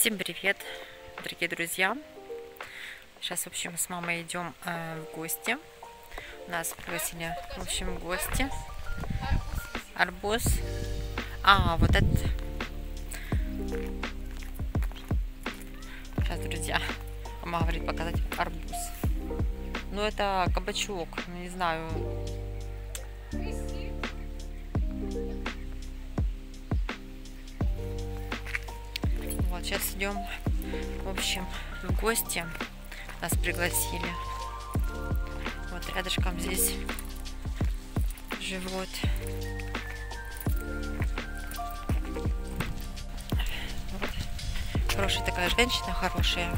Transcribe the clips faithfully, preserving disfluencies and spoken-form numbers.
Всем привет, дорогие друзья! Сейчас, в общем, с мамой идем э, в гости. Нас пригласили, в общем, в гости. Арбуз. А, вот это... Сейчас, друзья, мама говорит показать арбуз. Ну, это кабачок, ну, не знаю... Вот, сейчас идем, в общем, в гости. Нас пригласили. Вот рядышком здесь живут. Вот. Хорошая такая женщина, хорошая.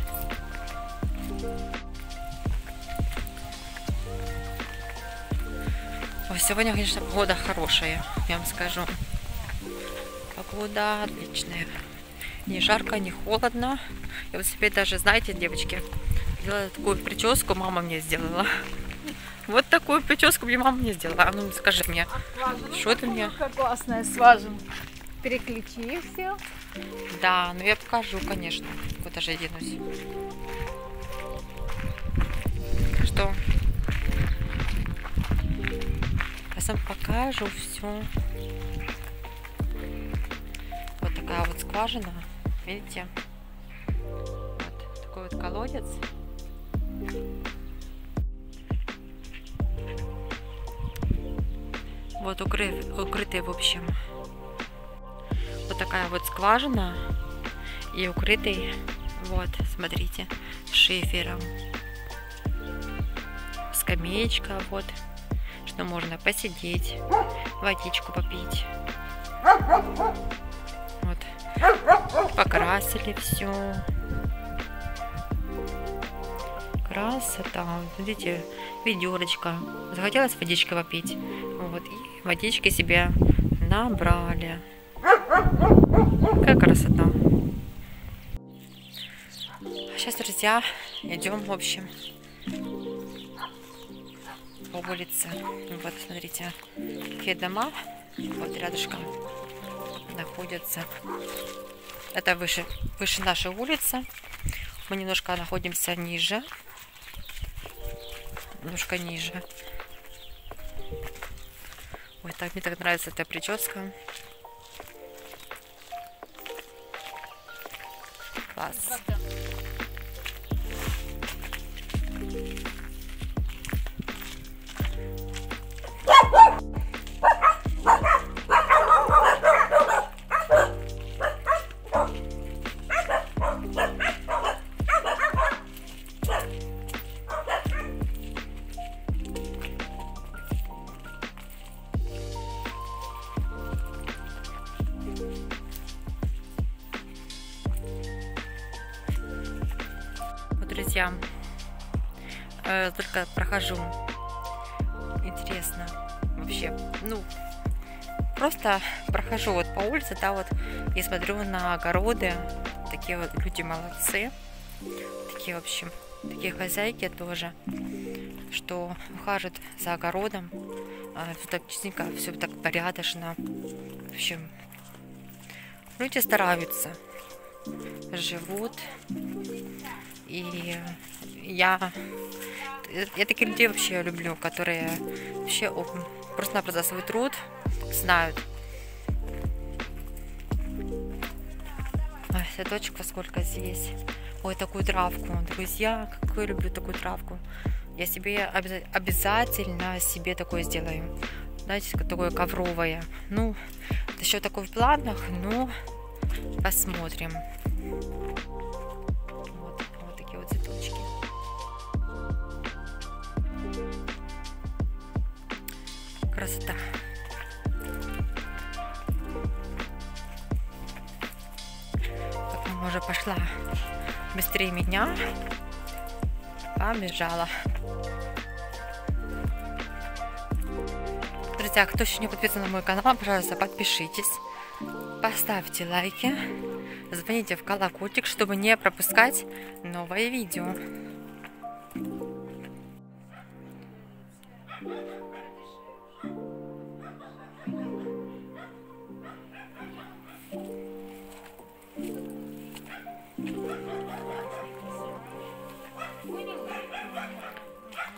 Ой, сегодня, конечно, погода хорошая, я вам скажу. Погода отличная. Не жарко, не холодно. Я вот себе даже, знаете, девочки, делала такую прическу, мама мне сделала. Вот такую прическу мне мама мне сделала. А ну скажи мне, что ты мне? Классная, сважем. Переключи все. Да, ну я покажу, конечно. Вот даже оденусь. Что? Я сам покажу все. Вот такая вот скважина. Видите? Вот такой вот колодец. Вот укрыт, укрытый, в общем. Вот такая вот скважина. И укрытый, вот, смотрите, шифером. Скамеечка, вот. Что можно посидеть, водичку попить. Вот. Покрасили все. Красота. Видите, ведерочка. Захотелось водички попить. Вот. И водички себе набрали. Какая красота. Сейчас, друзья, идем, в общем, по улице. Вот, смотрите, какие дома. Вот рядышком находятся. Это выше, выше нашей улицы. Мы немножко находимся ниже. Немножко ниже. Ой, так мне так нравится эта прическа. Класс. Друзья, э, только прохожу. Интересно вообще. Ну, просто прохожу вот по улице, да, вот, и смотрю на огороды. Такие вот люди молодцы. Такие, в общем, такие хозяйки тоже, что ухаживают за огородом. Э, все так чистенько, все так порядочно. В общем, люди стараются, живут. И я, я таких людей вообще люблю, которые вообще просто-напросто свой труд знают. Ой, цветочков сколько здесь. Ой, такую травку, друзья, какую я люблю такую травку. Я себе обязательно себе такое сделаю. Знаете, такое ковровое. Ну, это еще такое в планах, но посмотрим. Цветочки. Красота. Так, мама уже пошла быстрее меня. Побежала. Друзья, кто еще не подписан на мой канал, пожалуйста, подпишитесь. Поставьте лайки. Звоните в колокольчик, чтобы не пропускать новое видео.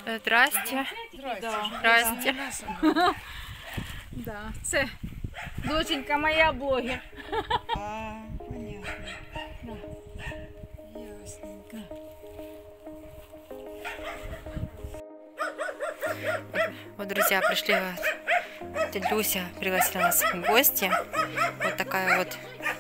Здрасте. Да. Здрасте. Да, це доченька моя блогер. А, понятно. Ясненько. Вот, друзья, пришли. Тетя Люся пригласила нас в гости. Вот такая вот,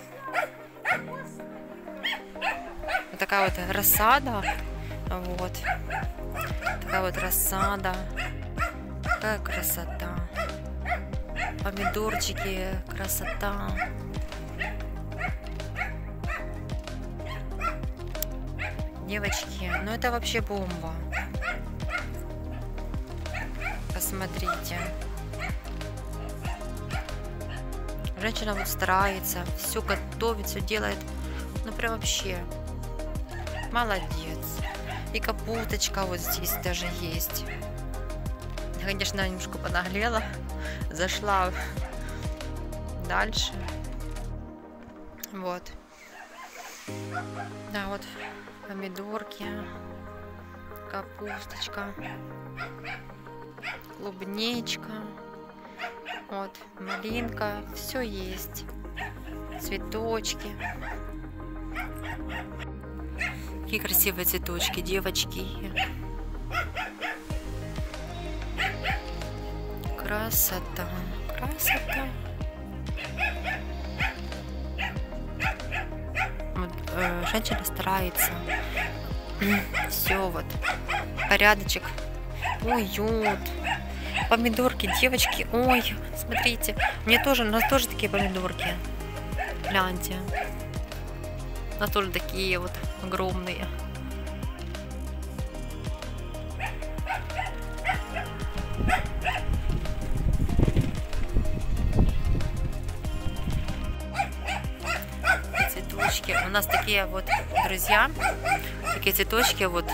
вот такая вот рассада. Вот. Такая вот рассада. Какая красота. Помидорчики, красота. Девочки, ну это вообще бомба. Посмотрите. Женщина вот старается, все готовит, все делает. Ну прям вообще молодец. И капусточка вот здесь даже есть. Я, конечно, немножко понаглела. Зашла дальше. Вот. Да, вот помидорки, капусточка, клубничка, вот малинка, все есть, цветочки. Какие красивые цветочки, девочки. Красота, красота. Вот, э, женщина старается. Все вот. Порядочек. Уют. Помидорки, девочки. Ой, смотрите. Мне тоже, у нас тоже такие помидорки. Гляньте. У нас тоже такие вот огромные. Цветочки. У нас такие вот, друзья, такие цветочки вот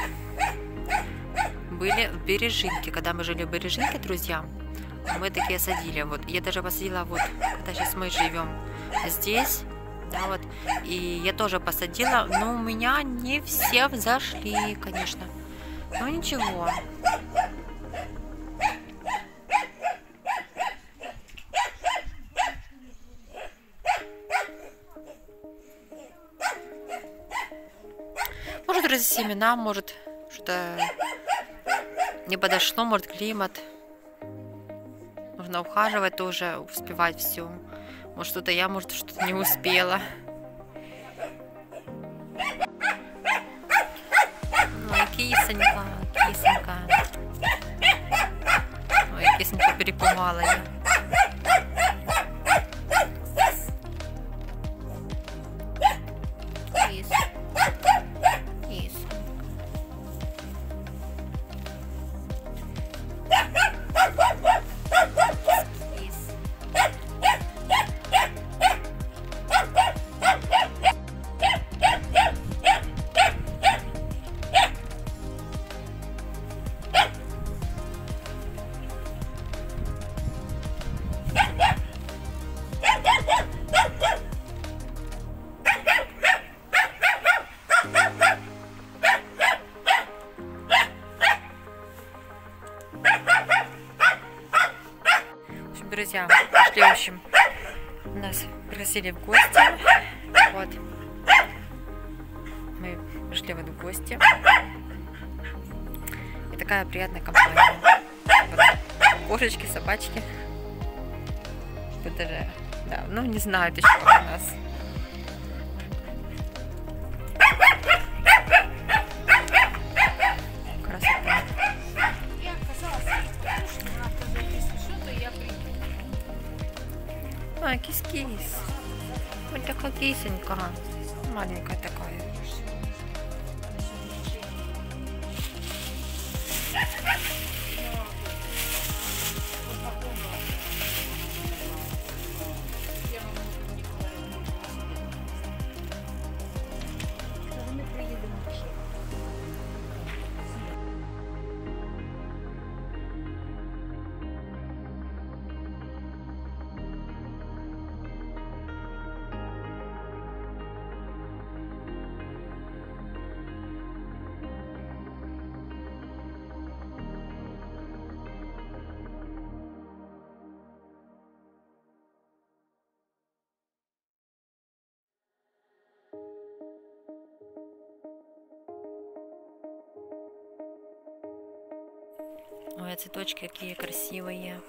были в Бережинке. Когда мы жили в Бережинке, друзья, мы такие садили. Вот я даже посадила вот, когда сейчас мы живем здесь, да, вот, и я тоже посадила, но у меня не все взошли, конечно. Но ничего. Может, из семена, может, что-то не подошло, может, климат. Нужно ухаживать тоже, успевать все. Может, что-то я, может, что-то не успела. Ой, кисонька, кисонька. Ой, кисонька перепугала я. Кис. Кис. Друзья, пришли, в общем, нас пригласили в гости. Вот. Мы пришли вот в гости. И такая приятная компания. Вот. Кошечки, собачки. Тут даже, да, ну не знают еще у нас. Красота. А, кис-кис. Вот такая кисонька. Маленькая такая. Ой, а цветочки какие красивые.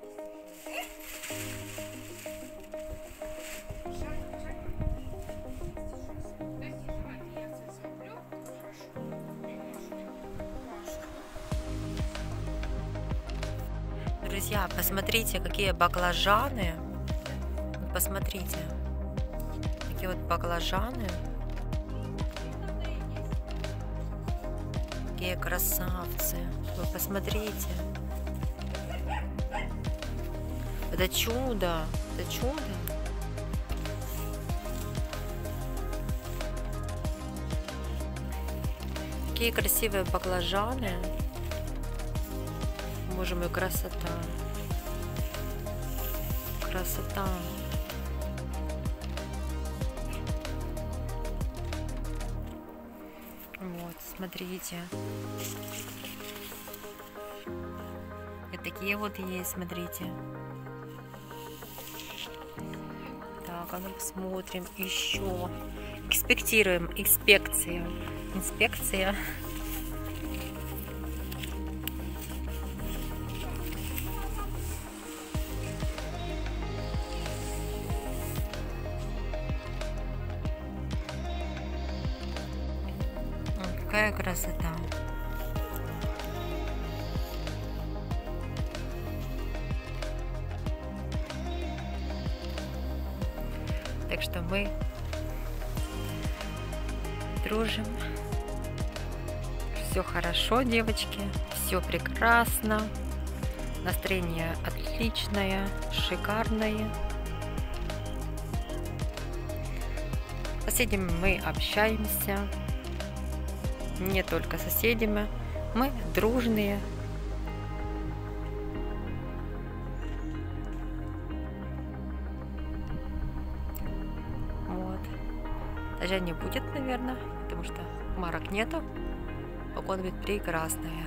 Друзья, посмотрите, какие баклажаны. Посмотрите, такие вот баклажаны. Какие красавцы. Вы посмотрите. Это чудо. Это чудо. Какие красивые баклажаны. Боже мой, красота. Красота. Вот, смотрите. И такие вот есть, смотрите. Так, а ну посмотрим еще. Инспектируем. Инспекция. Инспекция. Какая красота. Так что мы дружим. Все хорошо, девочки. Все прекрасно. Настроение отличное, шикарное. С соседями мы общаемся. Не только с соседями, мы дружные. Вот. Дождя не будет, наверное, потому что марок нету. Погода будет прекрасная.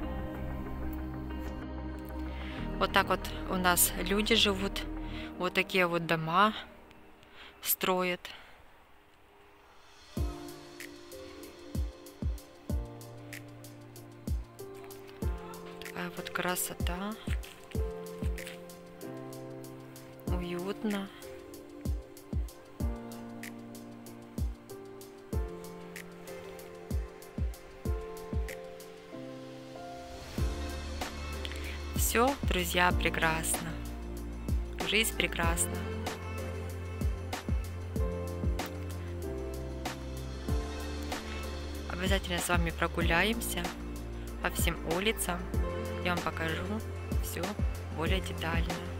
Вот так вот у нас люди живут. Вот такие вот дома строят. Такая вот красота. Уютно. Все, друзья, прекрасно. Жизнь прекрасна. Обязательно с вами прогуляемся по всем улицам. Я вам покажу все более детально.